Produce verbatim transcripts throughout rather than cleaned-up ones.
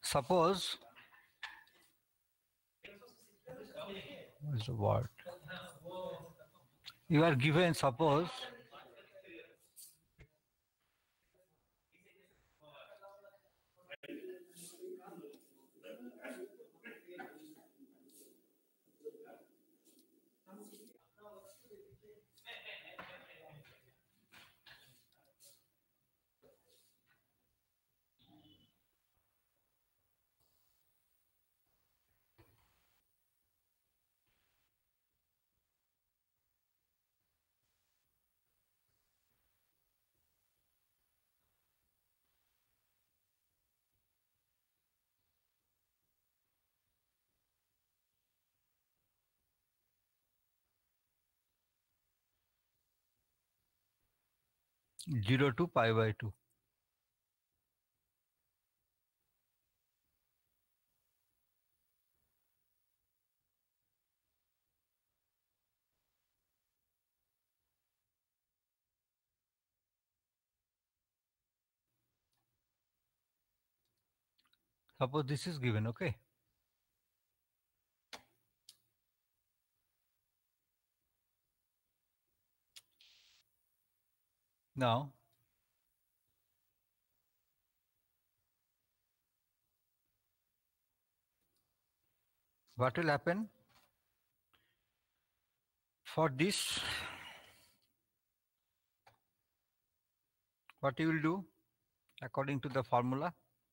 Suppose what's the word? You are given, suppose zero to pi by two. Suppose this is given, okay? Now, what will happen? For this, what you will do according to the formula?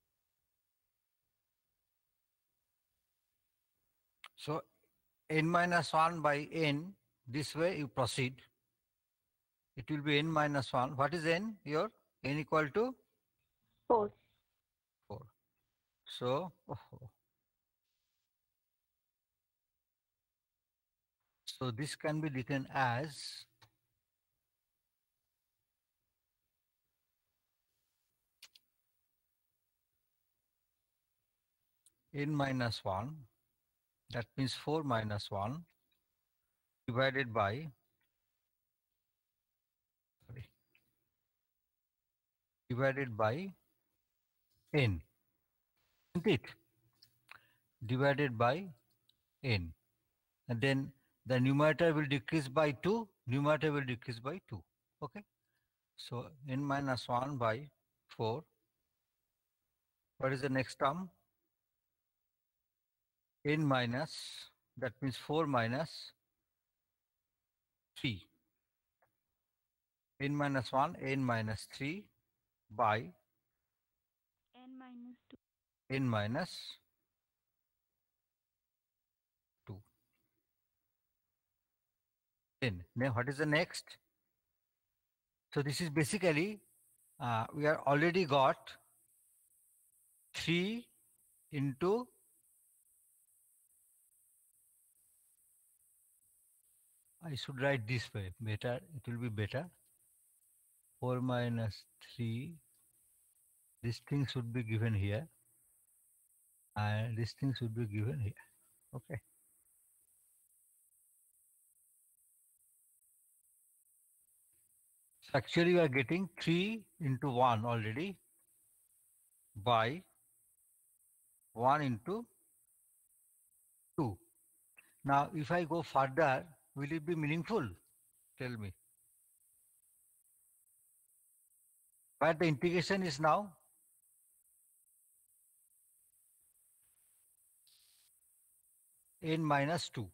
So, n minus one by n, this way you proceed. It will be n minus one. What is n? Your n equal to? four. four. So, oh, so this can be written as n minus one, that means four minus one divided by sorry, divided by n, isn't it? Divided by n. And then the numerator will decrease by two, numerator will decrease by two. Okay. So n minus one by four. What is the next term? N minus, that means four minus three. N minus one, n minus three by N minus two. n minus two. Then, then what is the next? So this is basically, uh, we are already got three into I should write this way, better, it will be better. four minus three, this thing should be given here, and this thing should be given here. Okay. So actually we are getting three into one already by one into two. Now if I go further, will it be meaningful? Tell me. But the integration is now n minus two.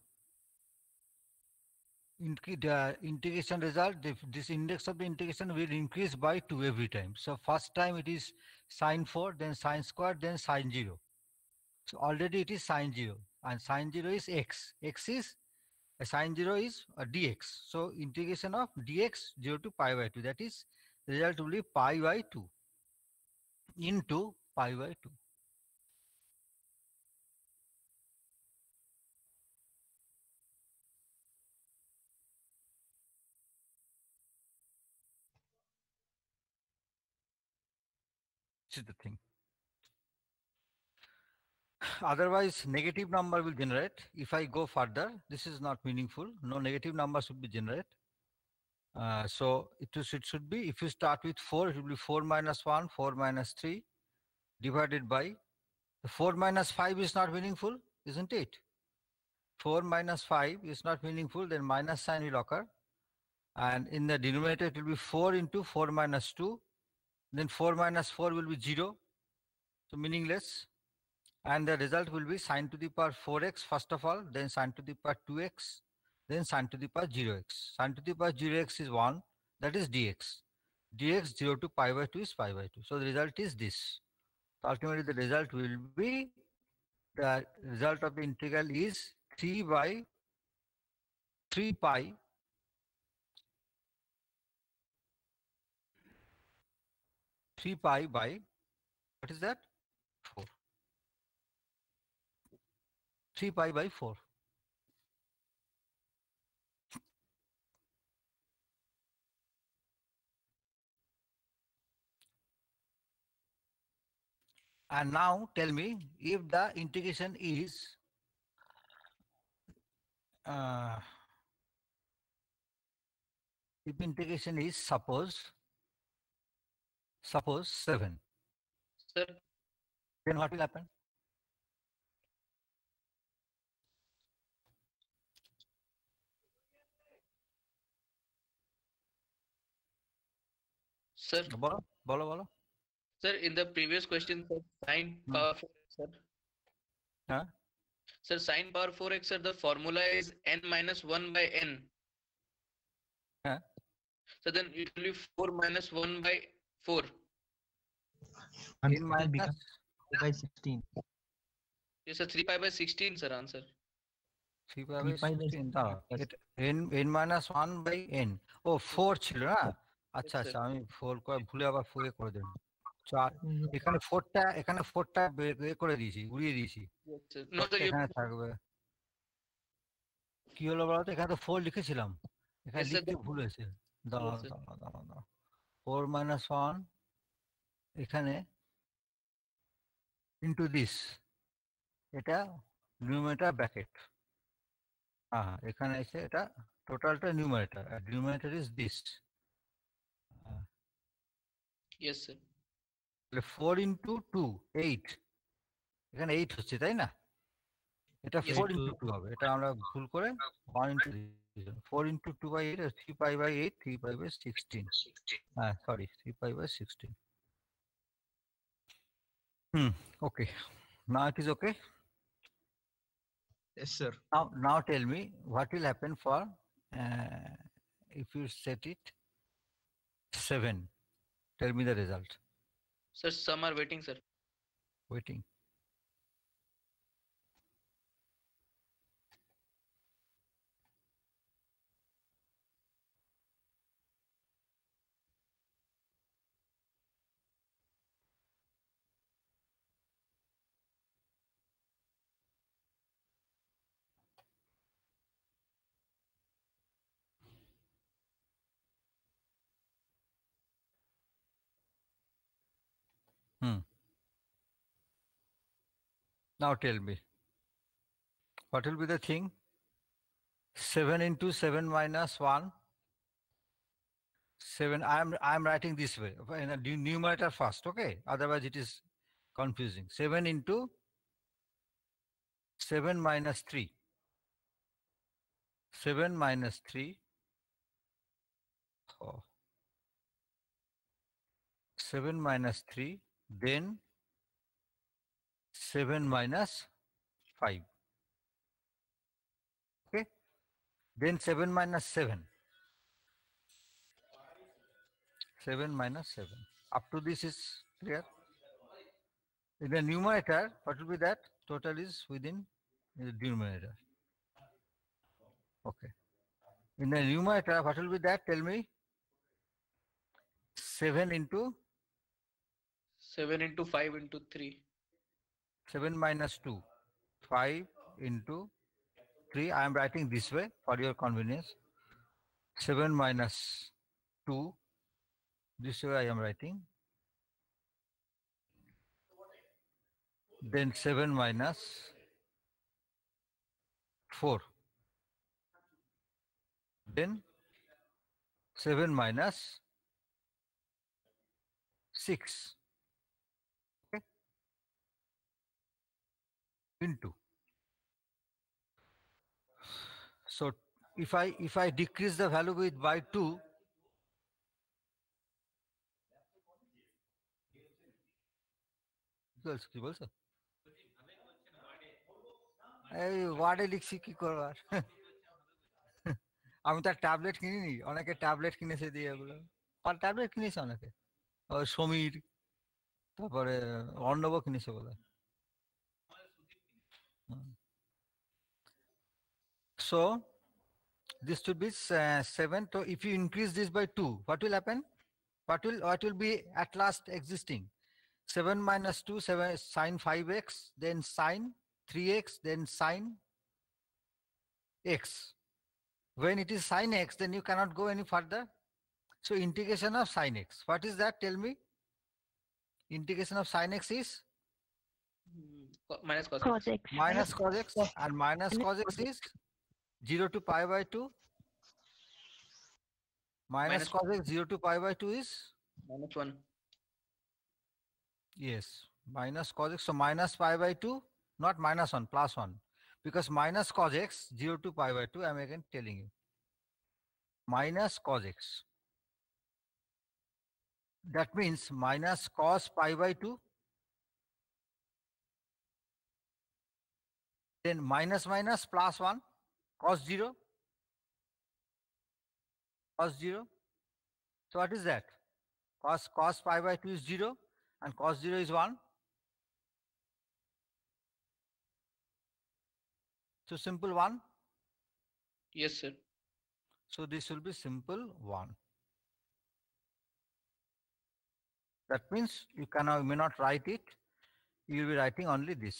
In the integration result, this index of the integration will increase by two every time. So first time it is sine four, then sine square, then sine zero. So already it is sine zero, and sine zero is x. X is a sine zero is a dx. So integration of dx zero to pi by two. That is the result will be pi by two into pi by two. This is the thing. Otherwise, negative number will generate. If I go further, this is not meaningful. No negative number should be generated. Uh, so it, is, it should be, if you start with four, it will be four minus one, four minus three, divided by The four minus five is not meaningful, isn't it? four minus five is not meaningful, then minus sign will occur. And in the denominator, it will be four into four minus two. Then four minus four will be zero. So meaningless. And the result will be sine to the power four x first of all, then sine to the power two x, then sine to the power zero x. Sine to the power zero x is one, that is dx. Dx zero to pi by two is pi by two. So the result is this. So ultimately the result will be, the result of the integral is three by three pi three pi by, what is that? four. three pi by four. And now tell me, if the integration is uh, if integration is suppose suppose seven, Sir, then what will happen? sir, Bolo, bolo, bolo. sir, in the previous question, sir, sine Hmm. power four x, sir. Huh? Sir, sine power four x, sir, the formula is n minus one by n. Huh? So then it will be four minus one by four. And In it will minus become three by sixteen. Yes, sir, three pi by sixteen, sir, answer. three pi three by pi by sixteen. No, yes. it n n minus one by n. Oh, four ছিল না? আচ্ছা sir. আচ্ছা আমি four করে ভুলে আবার four এ করে দিলাম। চার Mm, এখানে fourটা এখানে fourটা এ করে দিয়েছি, উড়িয়ে দিয়েছি। Yes, sir. No, fourটা sir, you, এখানে থাকবে। কি হলো বলতো, এখানে তো four লিখেছিলাম, এখানে yes, sir, লিখতে the- ভুল হয়েছে। দাঁড়াও Yes, sir. দাঁড়াও দাঁড়াও দাঁড়াও। four minus one এখানে into this, এটা নিউমারেটর ব্র্যাকেট। হ্যাঁ, এখানে এসে এটা টোটালটা নিউমারেটর, আর numerator is this. yes, sir. তাহলে four into two, eight, এখানে eight হচ্ছে তাই না? এটা Yes, four sir. into two হবে, এটা আমরা ভুল করে one into four into two by eight, three pi by eight, three pi by sixteen. হ্যাঁ sorry, three pi by sixteen. Hmm, okay. Now it is okay. Yes, sir. Now, now tell me what will happen for uh, if you set it seven. Tell me the result. Sir, some are waiting, sir. Waiting. Hmm. Now tell me, what will be the thing? seven into seven minus one. seven, I'm, I'm writing this way, in a nu- numerator first, okay? Otherwise it is confusing. seven into seven minus three. seven minus three. Oh. seven minus three, then seven minus five. Okay? Then seven minus seven. seven minus seven. Up to this is clear. In the numerator, what will be that? Total is within the denominator. Okay. In the numerator, what will be that? Tell me. seven into seven into five into three. seven minus two. five into three. I am writing this way for your convenience. seven minus two. This way I am writing. Then seven minus four. Then seven minus six. Okay. into. So if I if I decrease the value with by two, equals কি বলছো? এই ওয়ার্ডে লিখছি কি করবার? আমি তো tablet কিনিনি, অনেকে ট্যাবলেট কিনেছে দিয়ে এগুলো। আর ট্যাবলেট কিনেছে অনেকে, ওই সমীর, তারপরে অর্ণব কিনেছে বলে। So this should be uh, seven. So if you increase this by two, what will happen? What will what will be at last existing? seven minus two, seven sine five x, then sine three x, then sine x. When it is sine x, then you cannot go any further. So integration of sine x. What is that? Tell me. Integration of sine x is Co- minus cos Cos x. x. minus cos x, and minus cos x is zero to pi by two. Minus Minus- cos x zero to pi by two is Minus one. yes, minus cos x. So minus pi by two, not minus one, plus one. Because minus cos x zero to pi by two, I'm again telling you. Minus cos x. That means minus cos pi by two. Then minus minus plus one, cos zero. Cos zero. So what is that? Cos cos pi by two is zero, and cos zero is one. So simple one. Yes, sir. So this will be simple one. That means you cannot, you may not write it. You will be writing only this.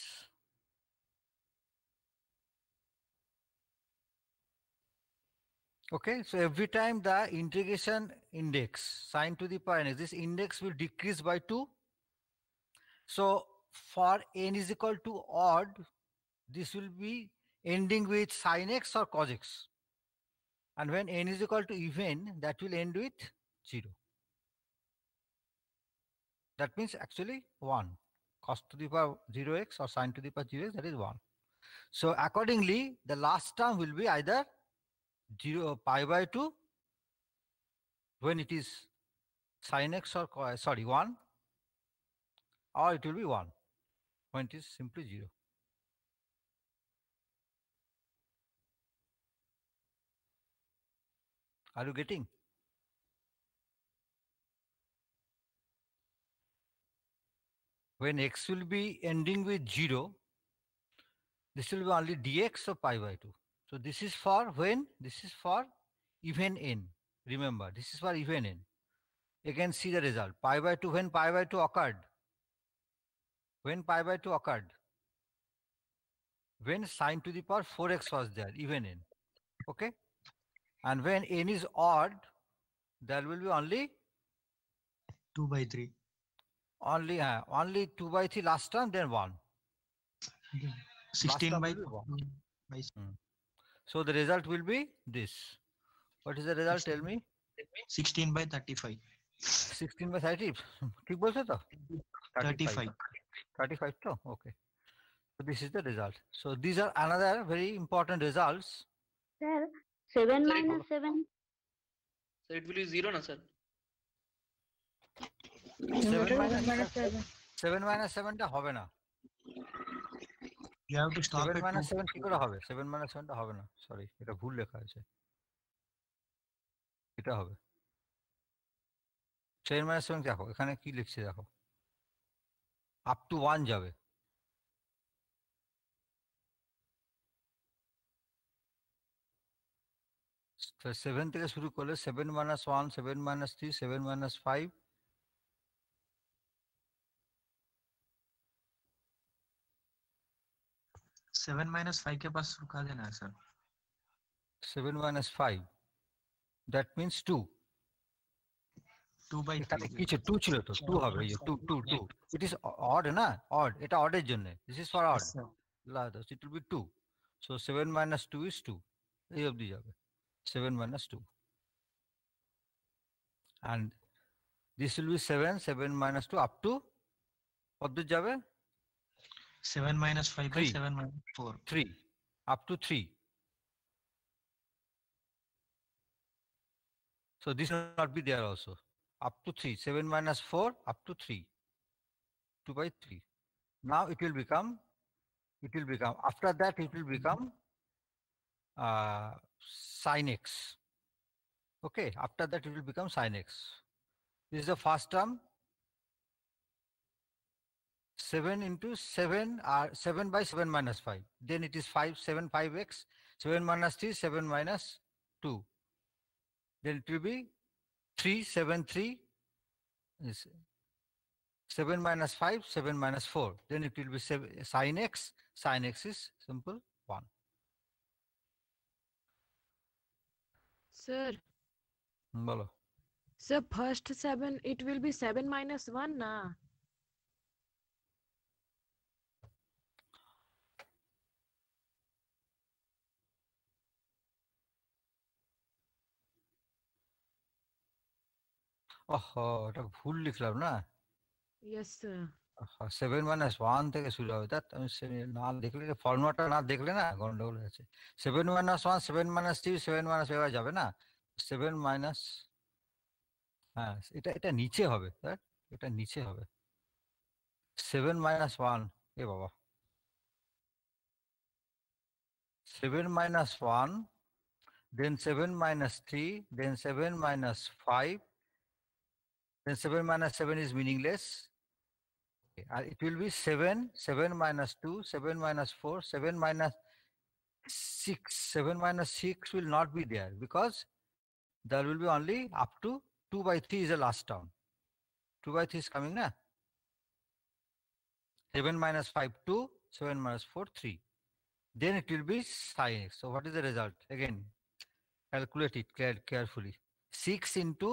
Okay, so every time the integration index sine to the power n, this index will decrease by two. So for n is equal to odd, this will be ending with sine x or cos x. And when n is equal to even, that will end with zero. That means actually one. Cos to the power zero x or sine to the power zero x, that is one. So accordingly, the last term will be either zero pi by two when it is sine x or co- sorry one, or it will be one when it is simply zero. Are you getting? When x will be ending with zero, this will be only dx of pi by two. So this is for when, this is for even n. Remember, this is for even n. Again, see the result. Pi by two, when pi by two occurred, when pi by two occurred, when sine to the power four x was there, even n. Okay? And when n is odd, there will be only two by three. only uh, only two by three last term, then one. sixteen term by, will be one. by So the result will be this. What is the result? Tell me. sixteen by thirty-five. sixteen by thirty. ঠিক বলছো তো? thirty-five. thirty-five to? Okay. So this is the result. So these are another very important results. Sir, seven Sorry, minus seven. So it will be zero, na sir? seven minus minus seven. seven minus seven টা হবে না। You have to stop seven at minus two. seven কি করে হবে? seven minus seven টা হবে না। Sorry, এটা ভুল লেখা আছে। এটা হবে। seven minus seven দেখো, এখানে কি লিখছে দেখো। Up to one যাবে। seven থেকে শুরু করলে seven minus one, seven minus three, seven minus five, seven minus five के पास रुका देना है sir. seven minus five. That means two. two by এখানে three. কি ছিল? two ছিল তো, two হবে। এই যে two, two, two. It is odd না? Odd. এটা odd এর জন্য। This is for odd. Yes, sir. It will be two. So seven minus two is two. এই অবধি যাবে। seven minus two. And this will be seven, seven minus two up to কত দূর যাবে? seven minus five by Three. seven minus four. three, up to three. So this will not be there also. Up to three, seven minus four, up to three, two by three. Now it will become, it will become, after that it will become uh, sin x. Okay, after that it will become sin x. This is the first term. seven into seven are seven by seven minus five. Then it is five, seven, five x. seven minus three, seven minus two. Then it will be three, seven, three. Is seven minus five, seven minus four. Then it will be seven, sin x. Sin x is simple one. Sir, Bolo. sir, first seven, it will be seven minus one, na? Oh, এটা ভুল লিখলাম না। Yes, sir. Seven minus one থেকে শুরু হবে, তা আমি সে- না দেখলে ফর্মুলাটা না দেখলে না গন্ডগোল আছে। Seven minus one, seven minus three, seven minus এবার যাবে না। সেভেন মাইনাস, হ্যাঁ এটা এটা নিচে হবে, স্যার এটা নিচে হবে। সেভেন মাইনাস ওয়ান, এ বাবা, seven minus one, then seven minus three, then seven minus five, then seven minus seven is meaningless. Okay, and it will be seven, seven minus two, seven minus four, seven minus six. seven minus six will not be there because there will be only up to two by three is the last term. two by three is coming now. seven minus five, two, seven minus four, three. Then it will be sin x. So what is the result? Again, calculate it care- carefully. six into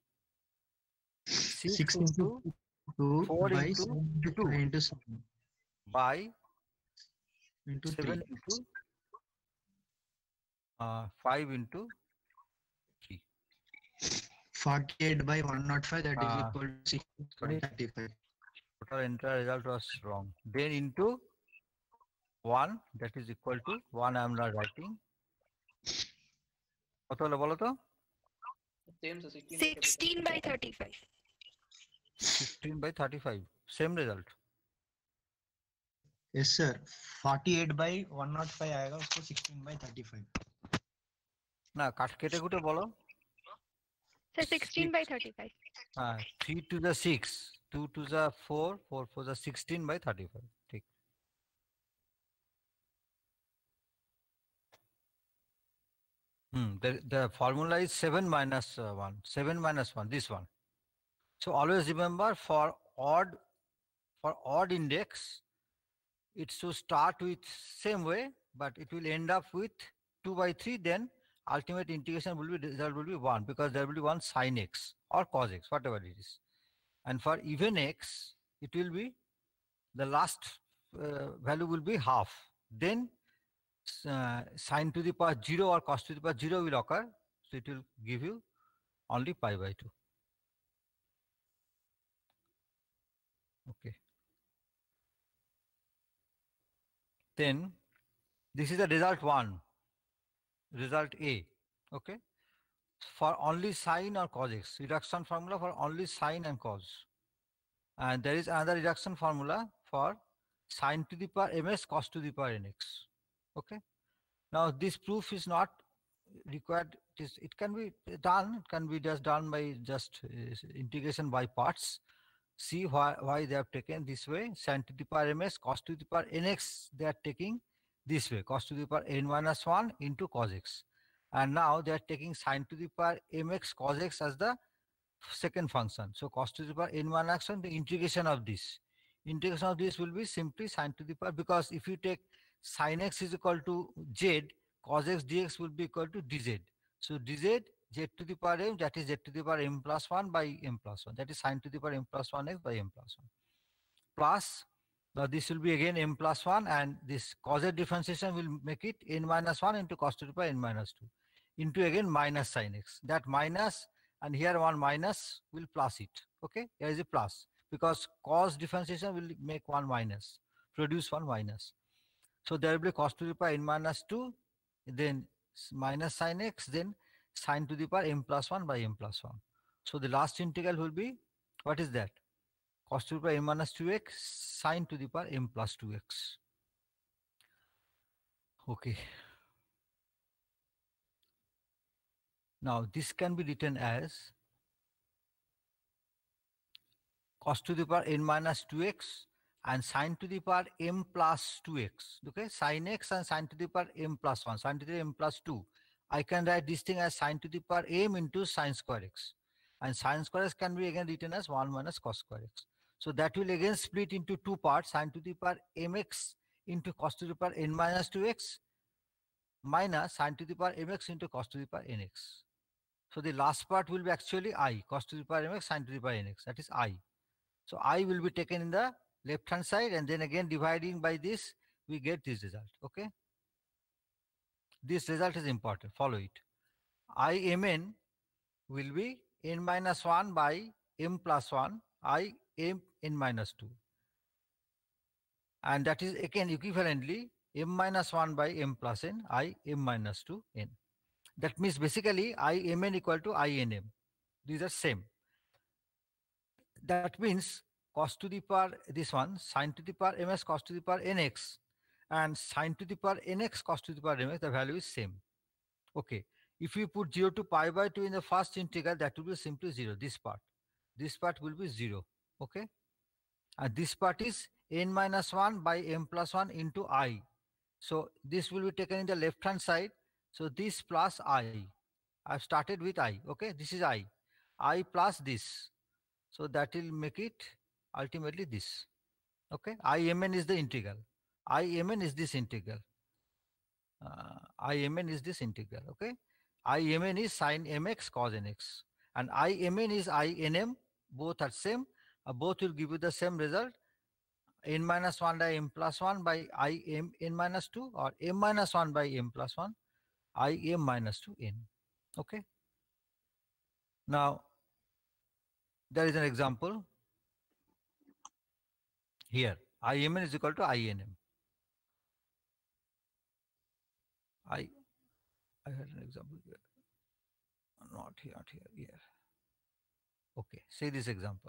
six, Six into into two four by into seven two. into seven by into seven three. into uh, five into three. forty-eight by one oh five, that is Ah, equal to sixteen by sorry. thirty-five. Total entire result was wrong. Then into one, that is equal to one. I am not writing. কত হলো বলো তো? Same, sir, sixteen. sixteen by thirty-five. sixteen by thirty-five. Same result. Yes sir, forty-eight by one oh five आएगा, उसको sixteen by thirty-five. না কাট কেটে কুটে বলো। So sixteen by thirty-five. হ্যাঁ, three to the six, two to the four, four for the sixteen by thirty-five. ঠিক। Hmm, the, the formula is seven minus uh, one, seven minus one, this one. So always remember for odd, for odd index, it should start with same way, but it will end up with two by three, then ultimate integration will be, result will be one, because there will be one sin x or cos x, whatever it is. And for even x, it will be, the last uh, value will be half. Then uh, sine to the power zero or cos to the power zero will occur. So it will give you only pi by two. Okay. Then this is the result one, result A. Okay. For only sine or cos x, reduction formula for only sine and cos. And there is another reduction formula for sine to the power ms cos to the power nx. Okay. Now this proof is not required. It, is, it can be done. It can be just done by just uh, integration by parts. See why why they have taken this way. Sine to the power ms cos to the power nx. They are taking this way. Cos to the power n minus one into cos x. And now they are taking sine to the power mx cos x as the second function. So cos to the power n minus one, the integration of this. Integration of this will be simply sine to the power, because if you take sin x is equal to z, cos x dx will be equal to dz. So dz, z to the power m, that is z to the power m plus one by m plus one. That is sine to the power m plus one x by m plus one. Plus, now this will be again m plus one, and this cos z differentiation will make it n minus one into cos to the power n minus two. Into again minus sin x. That minus, and here one minus will plus it. Okay, here is a plus, because cos differentiation will make one minus. produce one minus. So there will be cos to the power n minus two, then s- minus sin x, then sine to the power m plus one by m plus one. So the last integral will be, what is that? Cos to the power m minus two x sine to the power m plus two x. Okay. Now this can be written as cos to the power n minus two x and sine to the power m plus two x. Okay, sine x and sine to the power m plus one, sine to the power m plus two. I can write this thing as sine to the power m into sine square x. And sine square x can be again written as one minus cos square x. So that will again split into two parts, sine to the power mx into cos to the power n minus two x minus sine to the power mx into cos to the power nx. So the last part will be actually I, cos to the power mx sine to the power nx, that is I. So I will be taken in the left hand side and then again dividing by this, we get this result, okay? This result is important, follow it. I mn will be n minus one by m plus one, I m n minus two. And that is again equivalently m minus one by m plus n, I m minus two n. That means basically I mn equal to I nm. These are same. That means cos to the power, this one, sine to the power ms cos to the power nx and sine to the power nx cos to the power mx, the value is same. Okay. If we put zero to pi by two in the first integral, that will be simply zero. This part. This part will be zero. Okay. And this part is n minus one by m plus one into I. So this will be taken in the left hand side. So this plus I. I've started with I. Okay. This is I. I plus this. So that will make it ultimately this. Okay. I mn is the integral. I mn is this integral. Uh, I mn is this integral. Okay. I mn is sine mx cos nx. And I mn is I nm. Both are same. Uh, both will give you the same result. N minus one by m plus one by I m n minus two or m minus one by m plus one I m minus two n. Okay. Now, there is an example here. I mn is equal to I nm. I, I had an example here. Not here, not here, here. Okay, say this example.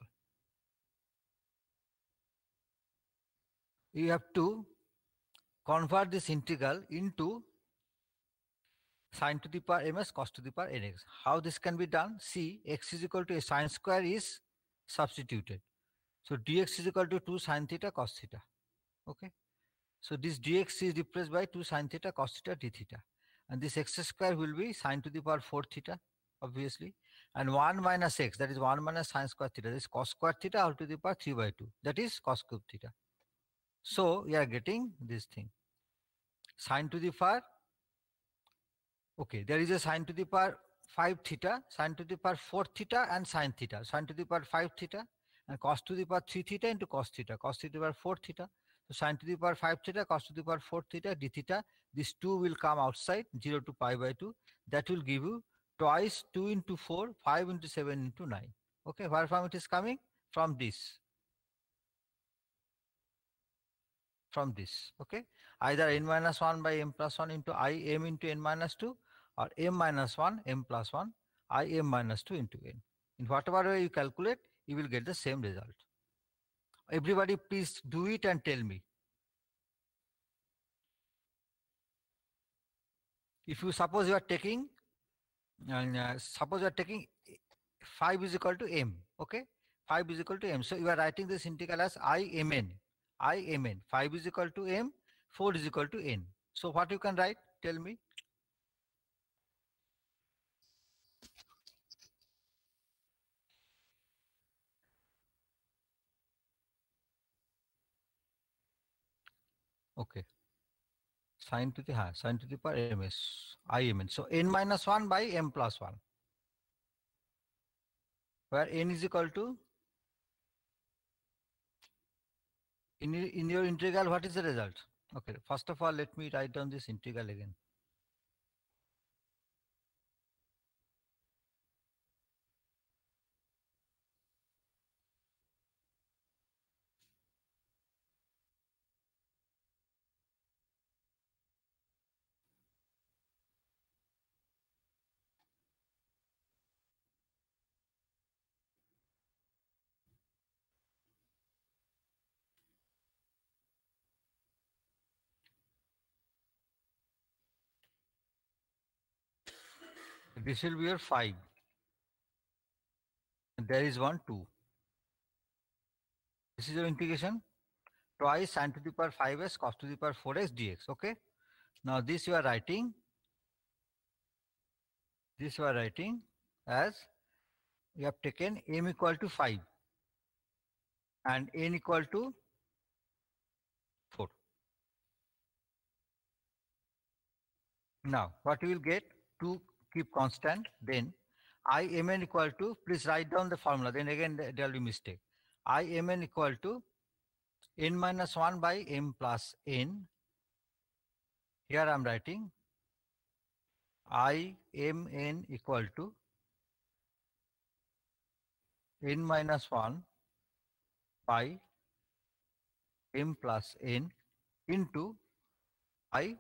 You have to convert this integral into sine to the power ms cos to the power nx. How this can be done? See, x is equal to a sine square is substituted. So dx is equal to two sine theta cos theta. Okay. So this dx is replaced by two sine theta cos theta d theta. And this x square will be sine to the power four theta, obviously. And one minus x, that is one minus sine square theta, that is cos square theta all to the power three by two. That is cos cube theta. So we are getting this thing. Sine to the power, okay, there is a sine to the power five theta, sine to the power four theta and sine theta. Sine to the power five theta and cos to the power three theta into cos theta, cos to the power four theta. So sine to the power five theta, cos to the power four theta, d theta. This two will come outside, zero to pi by two. That will give you twice two into four, five into seven into nine. Okay, where from it is coming? From this. From this. Okay, either n minus one by m plus one into I m into n minus two or m minus one m plus one I m minus two into n. In whatever way you calculate, you will get the same result. Everybody please do it and tell me. If you suppose you are taking, and uh, suppose you are taking five is equal to m, okay? five is equal to m. So you are writing this integral as I mn. I mn. five is equal to m, four is equal to n. So what you can write? Tell me. Okay. Sine to the ha, sine to the power ms, I mn. So n minus one by m plus one. Where n is equal to, in, in your integral, what is the result? Okay, first of all, let me write down this integral again. This will be your five. And there is one, two. This is your integration. Twice sine to the power five s cos to the power four x dx. Okay. Now this you are writing. This you are writing as you have taken m equal to five and n equal to four. Now what you will get to keep constant, then I mn equal to, please write down the formula, then again there will be mistake. I mn equal to n minus one by m plus n. Here I am writing I mn equal to n minus one by m plus n into I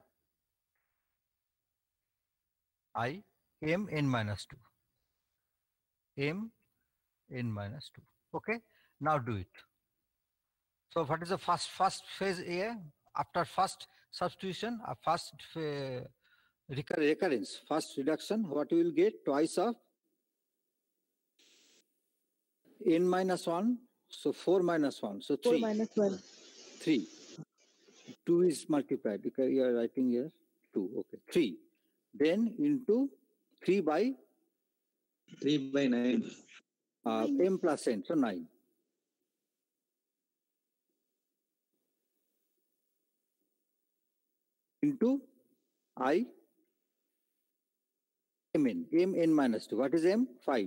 I m n minus two. M n minus two. Okay. Now do it. So what is the first first phase here? After first substitution, a first uh, recur recurrence, first reduction, what you will get? Twice of n minus one. So four minus one. So three. four minus one. three. two is multiplied because you are writing here two. Okay. three. Then into three by three by nine. Uh, m plus n. So nine. Into I mn. Mn minus two. What is m? five.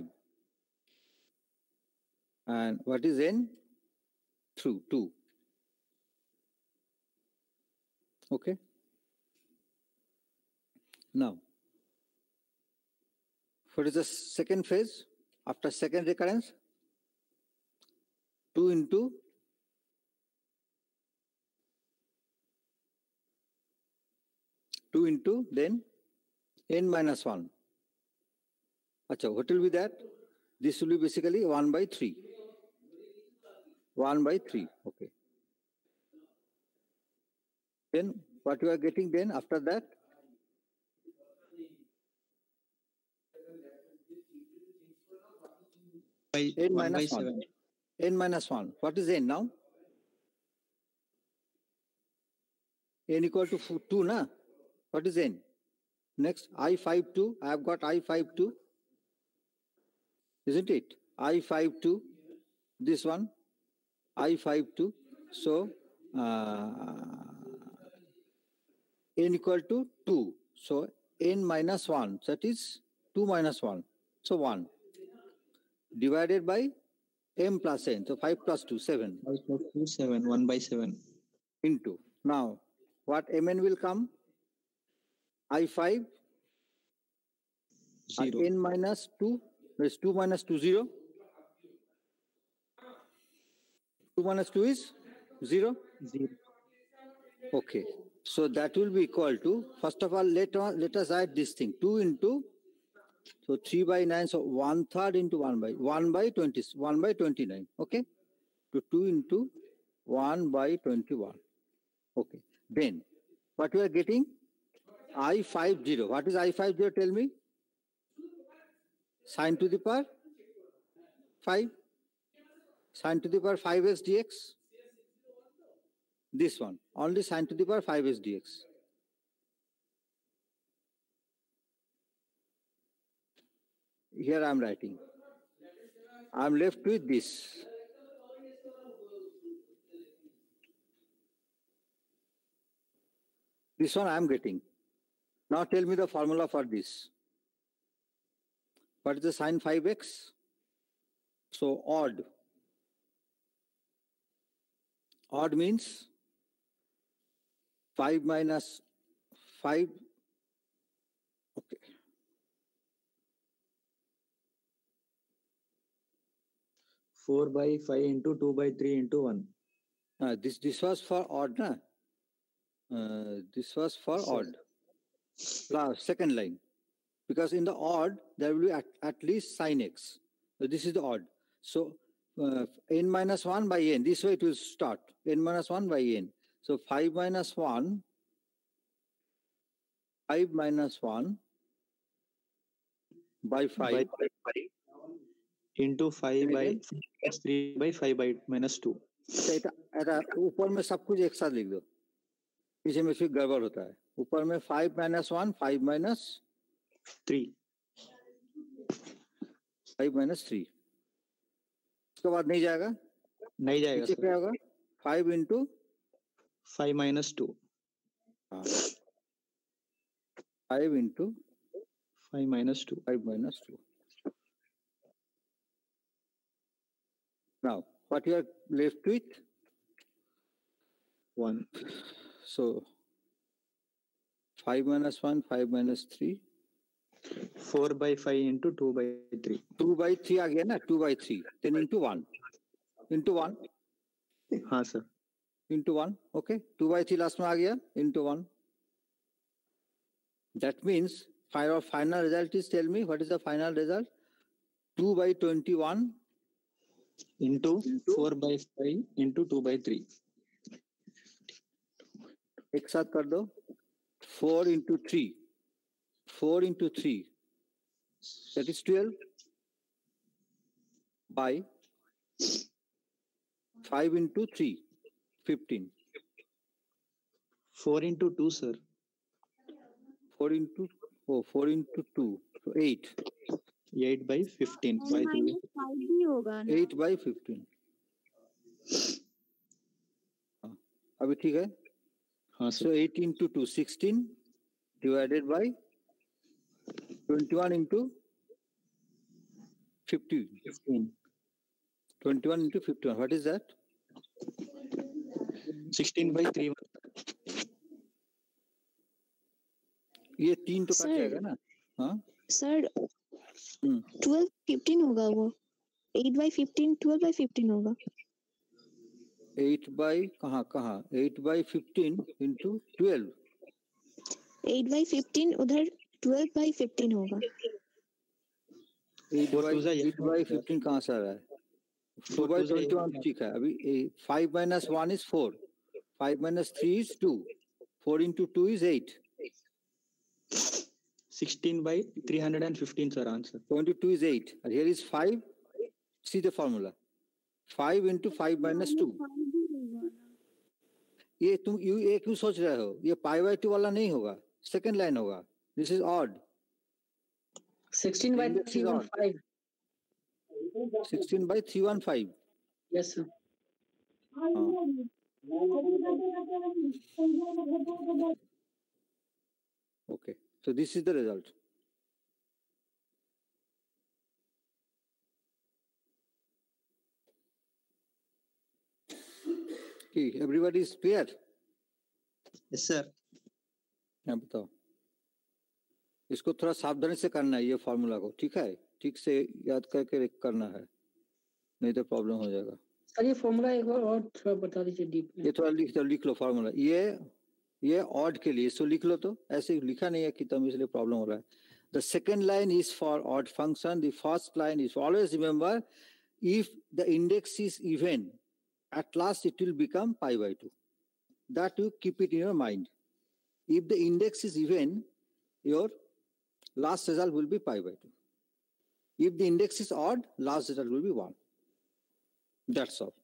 And what is n? two. two. Okay. Now, what is the second phase? After second recurrence, two into two into then n minus one. Achha, what will be that? This will be basically one by three. one by three. Okay. Then what you are getting then after that? By n one by minus one. seven. N minus one. What is n now? N equal to two, na? What is n? Next, I five two. I have got I five two. Isn't it? I five two. This one. I five two. So, uh, n equal to two. So, n minus one. That is two minus one. So, one. Divided by m plus n. So, five plus two, seven. five plus two, seven. one by seven. Into. Now, what mn will come? I five. And Zero. n minus two. That's two minus two, zero. two minus two is zero. Zero. Okay. So that will be equal to, first of all, let, let us add this thing. two into, so three by nine, so one third into one by, one by twenty, one by twenty-nine. Okay. So two into one by twenty-one. Okay. Then, what we are getting? I five zero. What is I five zero? Tell me. Sine to the power five. Sine to the power five s dx. This one. Only sine to the power five s dx. Here I am writing. I am left with this. This one I am getting. Now tell me the formula for this. What is the sine five x? So odd. Odd means five minus five. Okay. four by five into two by three into one. Uh, this, this was for odd, na? Uh, this was for Sir. odd. Plus, second line. Because in the odd, there will be at, at least sine x. So this is the odd. So uh, n minus one by n. This way it will start. N minus one by n. So five minus one. five minus one by by five five into five by plus three by five by minus two. अच्छा, এটা এটা ऊपर में सब कुछ एक साथ लिख दो, पीछे में फिर गड़बड़ होता है। ऊपर में five minus one, five minus Three. Five minus three, उसके बाद नहीं जाएगा, नहीं जाएगा नीचे सर। क्या होगा? Five into Five minus two. Five into Five minus two. Five minus two. Now, what you are left with? One. So, five minus one, five minus three. Four by five into two by three. two by three आ गया ना, two by three. Then into one. Into one. हाँ sir. Into one. Okay. two by three last में आ गया. Into one. That means final final result is, tell me what is the final result? two by twenty-one Into Into? four by five into two by three. एक साथ कर दो. four into three. four into three. That is twelve. By five into three. fifteen. Four into two sir. four into oh, four into two. So eight. Eight by fifteen. By three. Minus five भी होगा ना? eight by fifteen. हाँ, अभी ठीक है. हाँ So sir. eight into two, sixteen divided by twenty-one into fifty. Fifteen. twenty-one into fifty-one. What is that? Sixteen by three. ये तीन तो कट Sir. जाएगा ना. हाँ. सर हम्म. ट्वेल्व फिफ्टीन होगा वो. Eight by fifteen twelve by fifteen होगा. eight by कहाँ कहाँ? eight by fifteen into twelve. Eight by fifteen उधर ट्वेल्व बाई फिफ्टीन होगा. eight Four by twos are eight by fifteen कहाँ से आ रहा है? two by twos are twenty-one ठीक है. अभी five minus one is four. five minus three is two. four into two is eight. Sixteen by three hundred and fifteen sir answer. twenty-two is eight. And here is five. See the formula. five into five minus two. ये तुम you ये क्यों सोच रहे हो? ये pi by two वाला नहीं होगा, सेकंड लाइन होगा. This is odd. Sixteen by Index is three one odd. five. sixteen by three hundred fifteen. Yes, sir. Okay. So this is the result. Okay, everybody is clear? Yes sir. हाँ बताओ. इसको थोड़ा सावधानी से करना है ये फॉर्मूला को, ठीक है? ठीक से याद करके करना है, नहीं तो प्रॉब्लम हो जाएगा. सर ये फॉर्मूला एक बार और थोड़ा बता दीजिए डीप में. ये थोड़ा लिख तो लिख लो फॉर्मूला. ये ये ऑड के लिए इसको लिख लो. तो ऐसे लिखा नहीं है कि तब इसलिए प्रॉब्लम हो रहा है. The second line is for odd function. The first line is always remember if the index is even at last it will become pi by two. That you keep it in your mind. If the index is even, your last result will be pi by two. If the index is odd, last result will be one. That's all.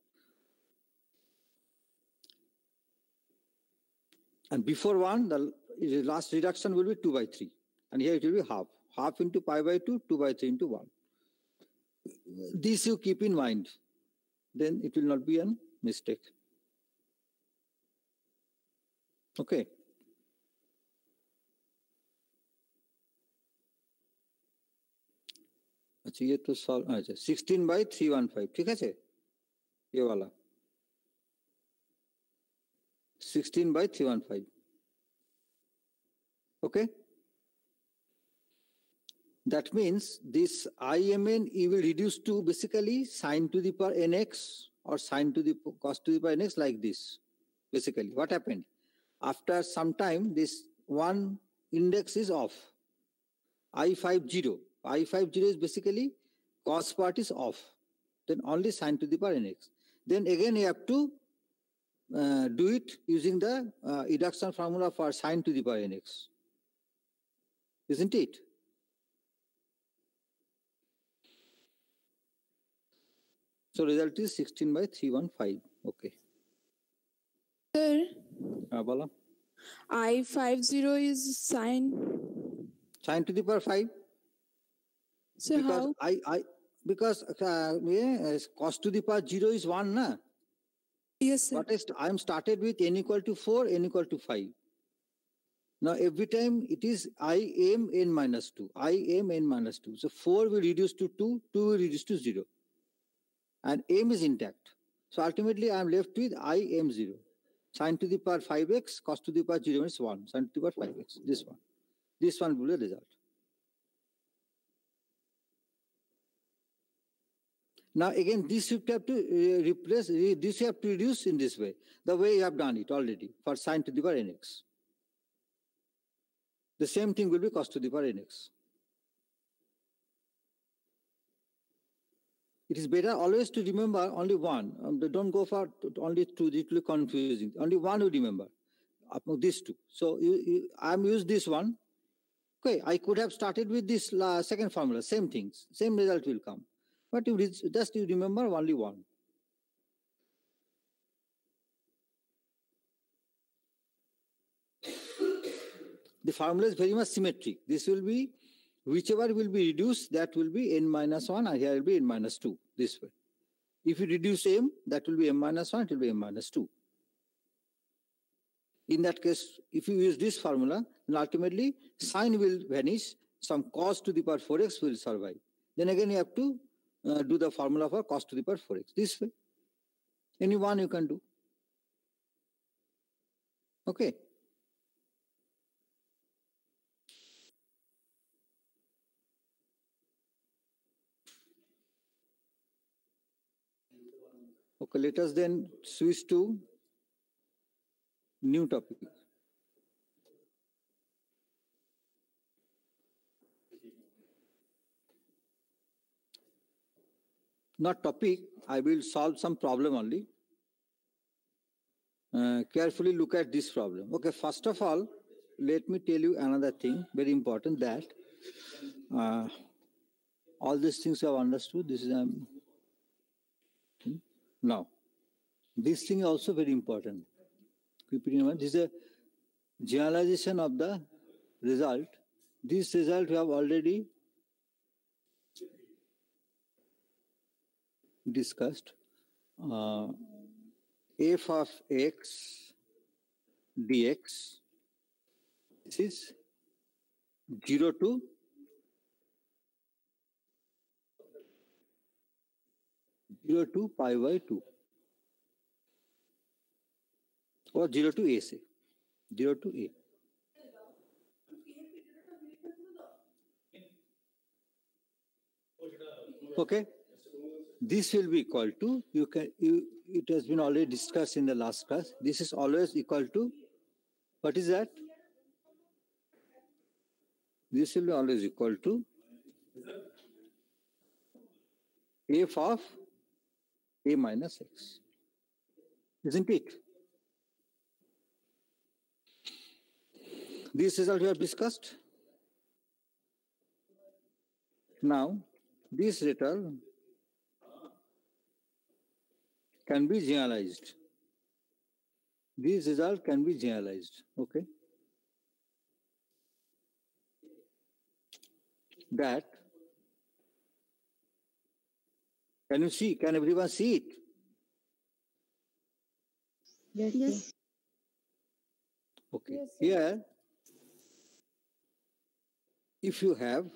And before one, the last reduction will be two by three. And here it will be half. Half into pi by two, two by three into one. This you keep in mind. Then it will not be a mistake. Okay. अच्छा ये तो solve अच्छा sixteen by three hundred fifteen ठीक है से ये वाला sixteen by three hundred fifteen. Okay. That means this I M N you will reduce to basically sine to the power nx or sine to the cos to the power nx like this. Basically, what happened? After some time, this one index is off. I fifty. I fifty is basically cos part is off. Then only sine to the power nx. Then again you have to uh, do it using the uh, reduction formula for sine to the power nx. Isn't it? So result is sixteen by three hundred fifteen. Okay. Sir, Uh, Bala. I fifty is sine. Sine to the power five. So because how? I, I, because uh, yeah, cos to the power zero is one, na? Yes, sir. What is, I am started with n equal to four, n equal to five. Now every time it is I m n minus two, I m n minus two. So four will reduce to two, two will reduce to zero. And m is intact. So ultimately I am left with I m zero. Sine to the power five x, cos to the power zero is one. Sine to the power five x, this one. This one will be the result. Now again, this you have to uh, replace, uh, this you have to reduce in this way. The way you have done it already for sine to the power nx. The same thing will be cos to the power nx. It is better always to remember only one. Um, don't go for only two, it will be confusing. Only one you remember, these two. So you, you, I'm used this one. Okay, I could have started with this uh, second formula, same things, same result will come. But you just you remember only one. The formula is very much symmetric. This will be, whichever will be reduced, that will be n minus one, and here will be n minus two, this way. If you reduce m, that will be m minus one, it will be m minus two. In that case, if you use this formula, then ultimately sine will vanish, some cos to the power four x will survive. Then again you have to uh, do the formula for cos to the power four x, this way. Any one you can do. Okay. Okay, let us then switch to new topic. Not topic, I will solve some problem only. Uh, carefully look at this problem. Okay, first of all, let me tell you another thing, very important, that uh, all these things you have understood. This is um, now, this thing is also very important. Keep in mind, this is a generalization of the result. This result we have already discussed. Uh, f of x dx, this is zero to zero to pi by two, or zero to a, say zero to a. Okay, this will be equal to, you can, you, it has been already discussed in the last class. This is always equal to, what is that? This will be always equal to f of a minus x, isn't it? This result we have discussed. Now, this result can be generalized. This result can be generalized. Okay. That, can you see? Can everyone see it? Yes. Yes. Okay. Here, if you have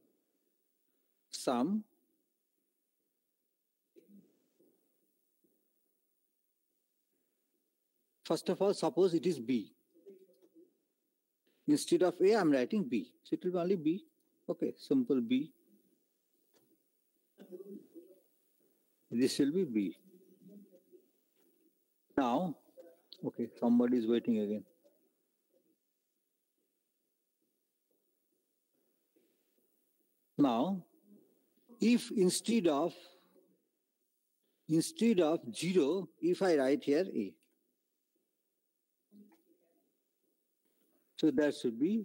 some first of all, suppose it is B. Instead of A, I am writing B. So it will be only B. Okay, simple B. This will be B. Now, okay, somebody is waiting again. Now, if instead of instead of zero, if I write here A, so that should be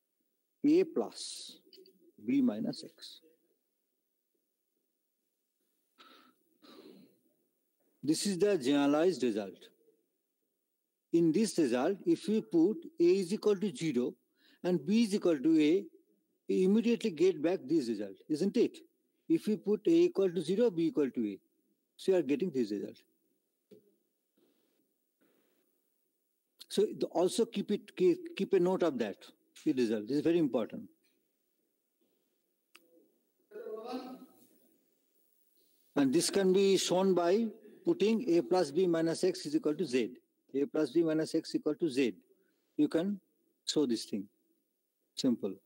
A plus B minus X. This is the generalized result. In this result, if we put A is equal to zero and B is equal to A, we immediately get back this result, isn't it? If we put A equal to zero, B equal to A. So you are getting this result. So also keep it keep, keep a note of that, the result. This is very important. And this can be shown by putting A plus B minus X is equal to Z. A plus B minus X equal to Z. You can show this thing. Simple.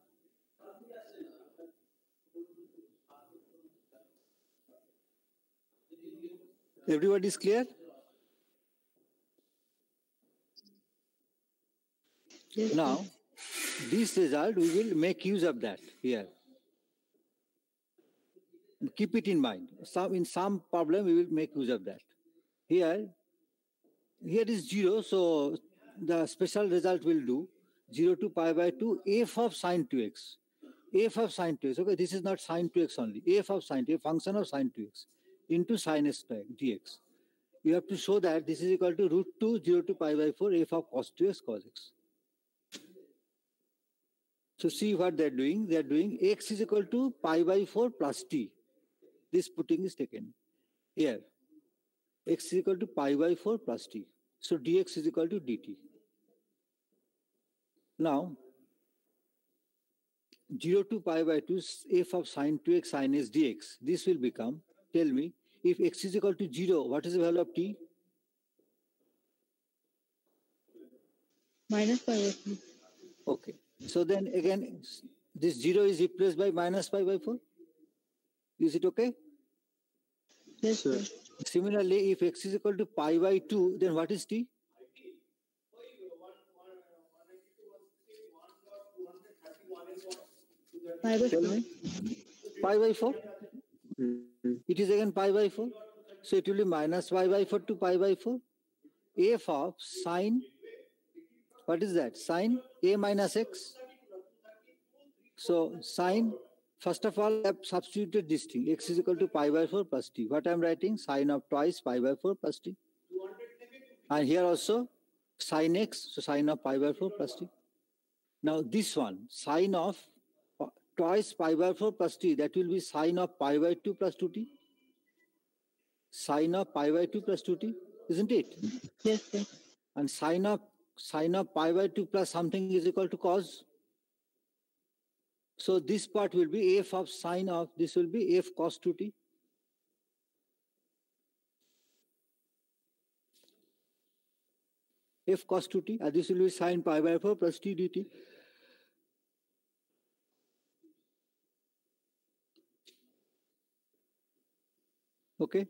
Everybody is clear? Yes, Now, this result, we will make use of that here. And keep it in mind. Some, in some problem, we will make use of that. Here, here is zero, so the special result will do zero to pi by two f of sine two x. F of sine two x, okay, this is not sine two x only. F of sine two x, function of sine two x into sine s dx. You have to show that this is equal to root two, zero to pi by four, f of cos two x cos x. So see what they're doing. They're doing x is equal to pi by four plus t. This putting is taken here. X is equal to pi by four plus t. So dx is equal to dt. Now, zero to pi by two is f of sine two x sin s dx. This will become, tell me, if x is equal to zero, what is the value of t? minus pi by four. Okay. So then again, this zero is replaced by minus pi by four. Is it okay? Yes, sir. Similarly, if x is equal to pi by two, then what is t? Pi by Tell four. me. Pi by four. It is again pi by four. So it will be minus pi by four to pi by four. F of sine, what is that? Sine a minus x. So sine, first of all, I have substituted this thing. X is equal to pi by four plus t. What I am writing? Sine of twice pi by four plus t. And here also sine x, so sine of pi by four plus t. Now this one, sine of twice pi by four plus t, that will be sine of pi by two plus two t. Sine of pi by two plus two t, isn't it? Yes, sir. And sine of sine of pi by two plus something is equal to cos. So this part will be f of sine of, this will be f cos two t. F cos two t, and this will be sine pi by four plus t dt. Okay.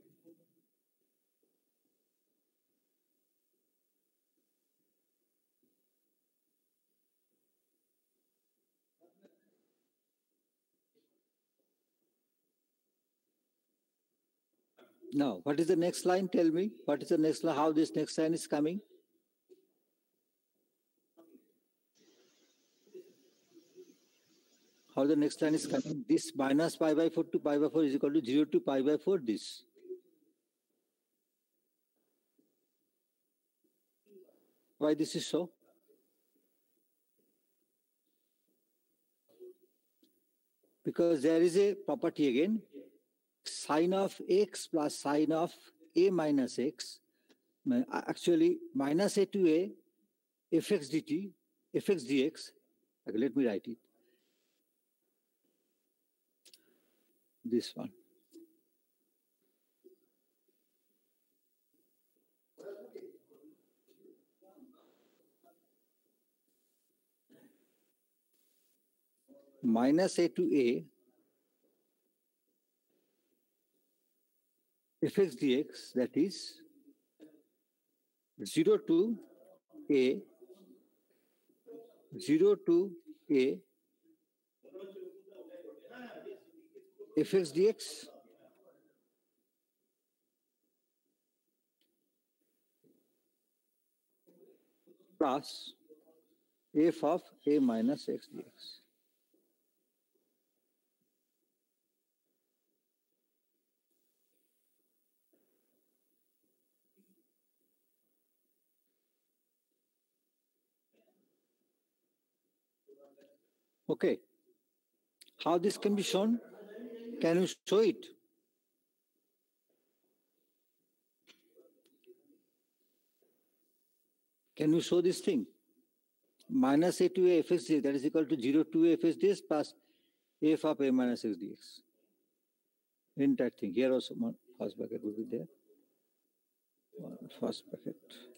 Now, what is the next line? Tell me. What is the next line? How this next line is coming? How the next line is coming? This minus pi by four to pi by four is equal to zero to pi by four this. Why this is so? Because there is a property again. Sine of x plus sine of a minus x, actually minus a to a, fx dt, fx dx. Okay, let me write it. This one. Minus a to a, fx dx, that is zero to a, zero to a, fx dx plus f of a minus x dx. Okay. How this can be shown? Can you show it? Can you show this thing? Minus a to a f x dx, that is equal to zero to a f x dx plus f of a minus x dx. Entire thing. Here also one first bracket will be there. One first bracket.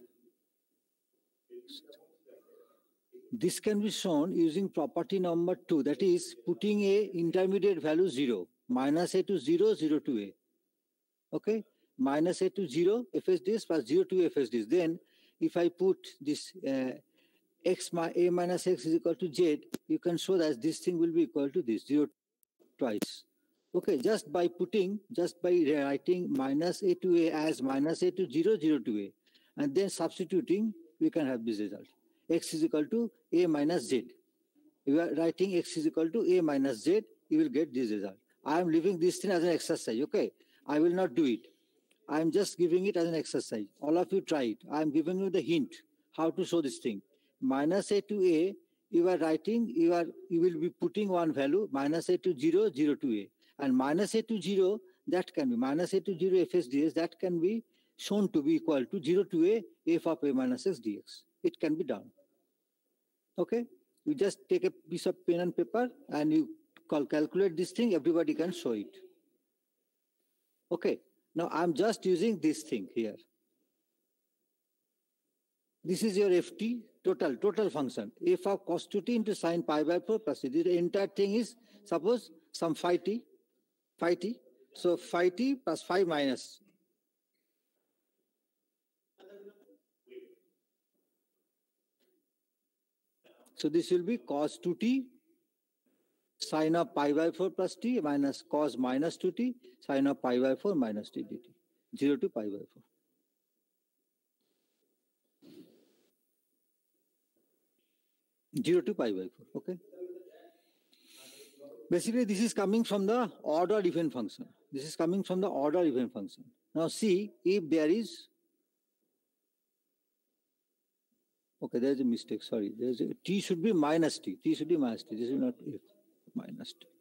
This can be shown using property number two, that is putting a intermediate value zero, minus a to zero, zero to a. Okay, minus a to zero, f x dx plus zero to f x dx. Then if I put this uh, x my a minus x is equal to z, you can show that this thing will be equal to this, zero twice. Okay, just by putting, just by writing minus a to a as minus a to zero, zero to a, and then substituting, we can have this result. X is equal to a minus z. If you are writing x is equal to a minus z, you will get this result. I am leaving this thing as an exercise, okay? I will not do it. I am just giving it as an exercise. All of you try it. I am giving you the hint how to show this thing. Minus a to a, you are writing, you are you will be putting one value, minus a to zero, zero to a. And minus a to zero, that can be, minus a to zero f x dx, that can be shown to be equal to zero to a f of a minus x dx. It can be done. Okay? You just take a piece of pen and paper and you cal calculate this thing, everybody can show it. Okay? Now I'm just using this thing here. This is your f t, total, total function. F of cos two t into sine pi by four plus t. The entire thing is, suppose, some phi t, phi t. So phi t plus phi minus. So this will be cos two t sine of pi by four plus t minus cos minus two t sine of pi by four minus t dt. zero to pi by four. zero to pi by four, okay? Basically, this is coming from the order even function. This is coming from the order even function. Now see, if there is, okay, there is a mistake, sorry. There is a, t should be minus t. T should be minus t. This is not f, minus t.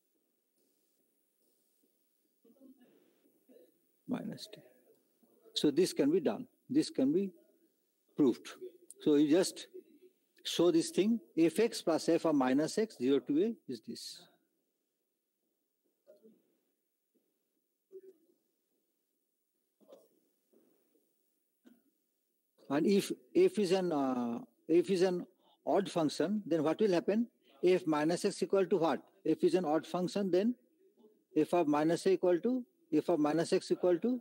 Minus t. So this can be done. This can be proved. So you just show this thing, fx plus f of minus x, zero to a is this. And if f is an uh, f is an odd function, then what will happen? F minus x equal to what? F is an odd function, then f of minus a equal to f of minus x equal to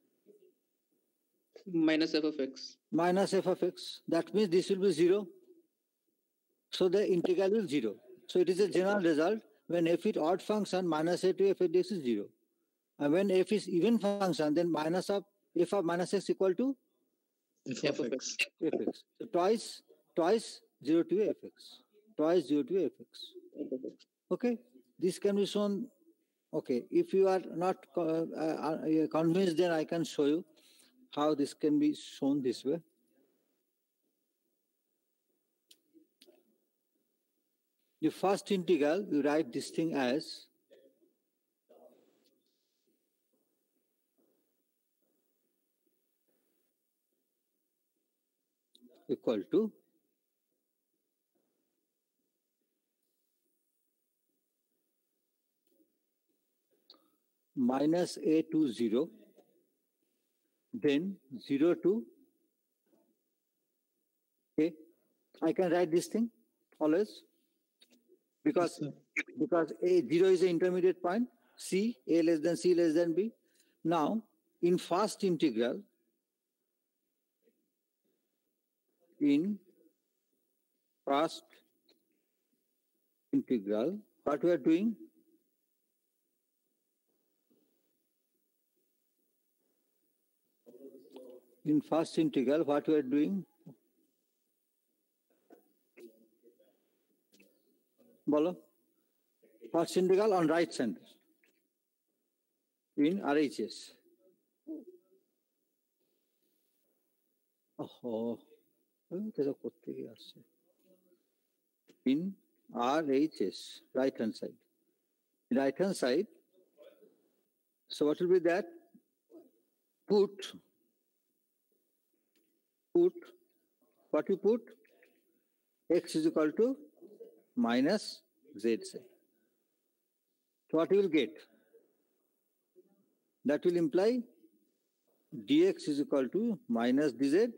minus f of x. Minus f of x. That means this will be zero. So the integral is zero. So it is a general result. When f is odd function, minus a to f of x is zero. And when f is even function, then minus of f of minus x equal to f F of of x. fx. So twice, twice zero to a fx. Twice zero to a fx. Okay. This can be shown. Okay. If you are not uh, uh, convinced, then I can show you how this can be shown this way. The first integral, you write this thing as equal to minus a to zero, then zero to, okay, I can write this thing always. Because, Yes, because A zero is an intermediate point, C, A less than C less than B. Now, in first integral, in first integral, what we are doing? In first integral, what we are doing? Bolo. First integral on right center in R H S. Oh, in R H S, right hand side. Right hand side. So what will be that? Put, put, what you put? X is equal to minus Z. Say. So what you will get? That will imply dx is equal to minus dz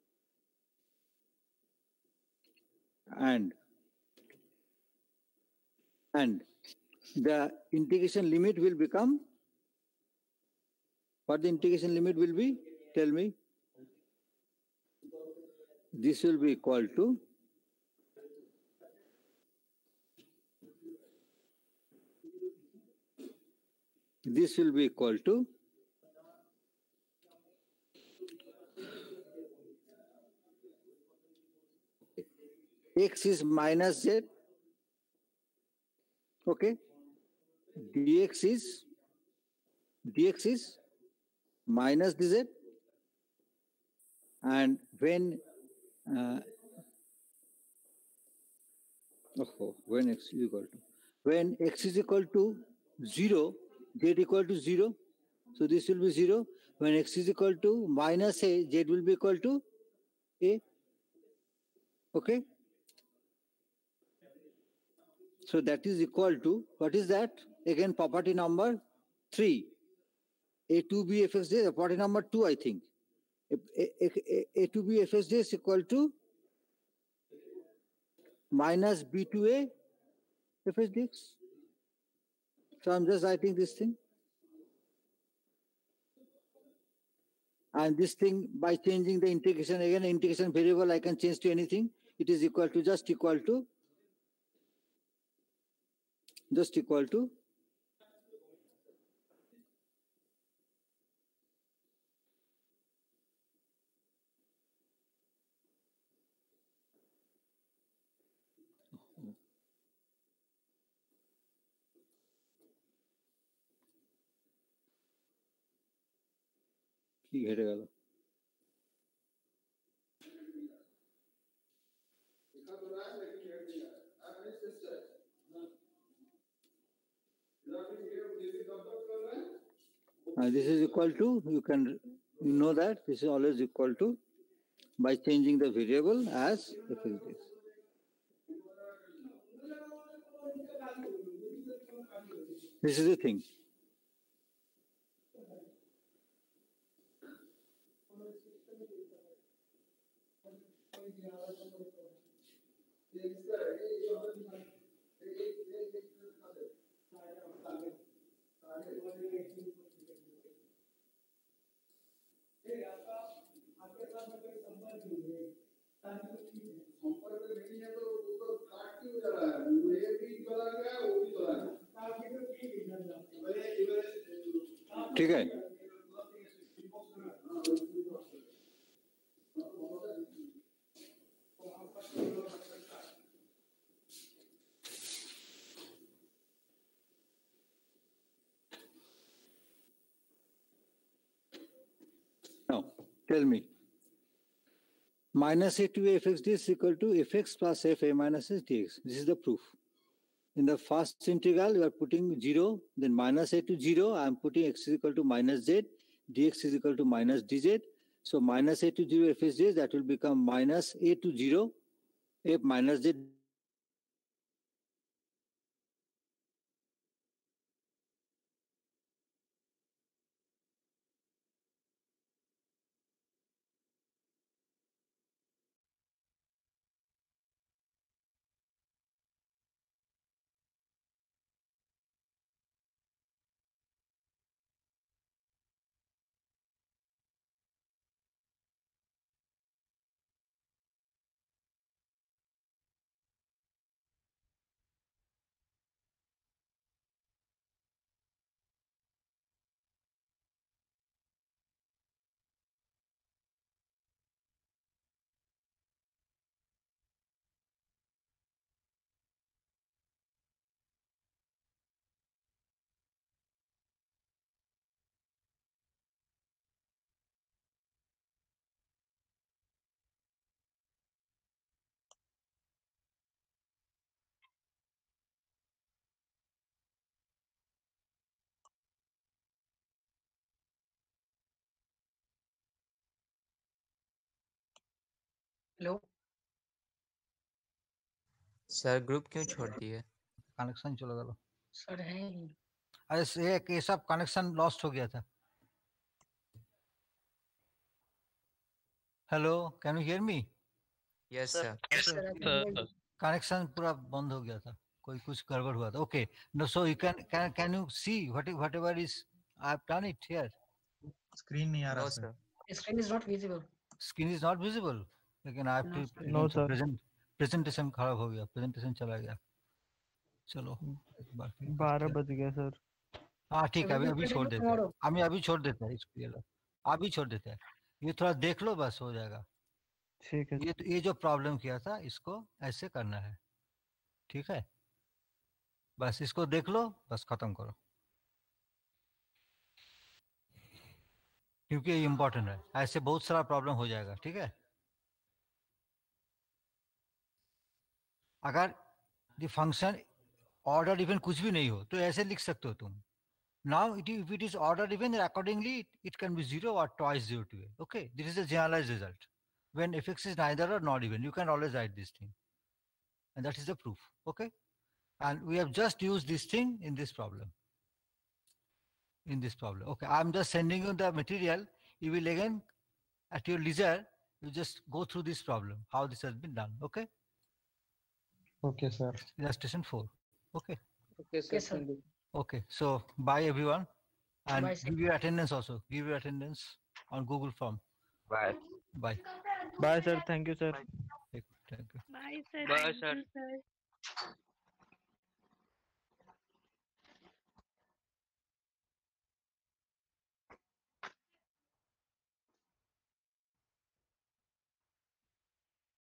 and and the integration limit will become, what the integration limit will be? Tell me. This will be equal to this will be equal to x is minus z, okay, dx is dx is minus dz, and when uh, oh, when x is equal to when x is equal to zero, z equal to zero, so this will be zero. When x is equal to minus a, z will be equal to a, okay. So that is equal to, what is that? Again, property number three. A two B F X J, property number two, I think. A, a, a, a two B F X J is equal to minus B two A F X D X. So I'm just writing this thing. And this thing, by changing the integration, again, integration variable, I can change to anything. It is equal to, just equal to, just equal to কি ঘেটে গেল? And this is equal to, you can you know that this is always equal to, by changing the variable as F X D X. This is the thing. ठीक है. Now, tell me. Minus a to a fx d is equal to fx plus f a minus s dx. This is the proof. In the first integral, you are putting zero, then minus a to zero. I am putting x is equal to minus z, dx is equal to minus dz. So minus a to zero fx d, that will become minus a to zero, f minus z. Hello sir group क्यों छोड़ दिए? Connection चला गया। Sir है ही। अरे ये ये सब कनेक्शन लॉस्ट हो गया था। Hello, can you hear me? Yes sir sir. Connection पूरा बंद हो गया था, कोई कुछ गड़बड़ हुआ था। Okay, no, so you can can can you see what whatever is I have done it here. Screen नहीं आ रहा no sir. Sir. Screen is not visible. Screen is not visible, लेकिन I have to No, sir. Present presentation खराब हो गया, presentation चला गया। चलो एक बार फिर बारह बज गए सर। हाँ ठीक है, अभी अभी छोड़ देते हैं, अभी अभी छोड़ देते हैं इसको, ये लो, अभी छोड़ देते हैं, ये थोड़ा देख लो, बस हो जाएगा। ठीक है। ये ये जो प्रॉब्लम किया था इसको ऐसे करना है, ठीक है? बस इसको देख लो, बस खत्म करो, क्योंकि ये इम्पोर्टेंट है, ऐसे बहुत सारा प्रॉब्लम हो जाएगा, ठीक है? अगर द फंक्शन ऑर्डर इवन कुछ भी नहीं हो तो ऐसे लिख सकते हो तुम। Now it if it is order even accordingly it can be zero और twice zero to a. Okay, this is the generalized result when fx is neither or not even. You can always write this thing, and that is the proof. Okay, and we have just used this thing in this problem. In this problem, okay, I'm just sending you the material. You will again at your leisure, you just go through this problem, how this has been done. Okay. Okay, sir. Illustration four. Okay. Okay, sir. Yes, sir. Thank you. Okay. So bye everyone, and Bye, sir. give your attendance also. Give your attendance on Google Form. Bye. Bye. Bye, sir. Thank you, sir. Thank you. Bye, sir. Bye, Thank sir. you, sir.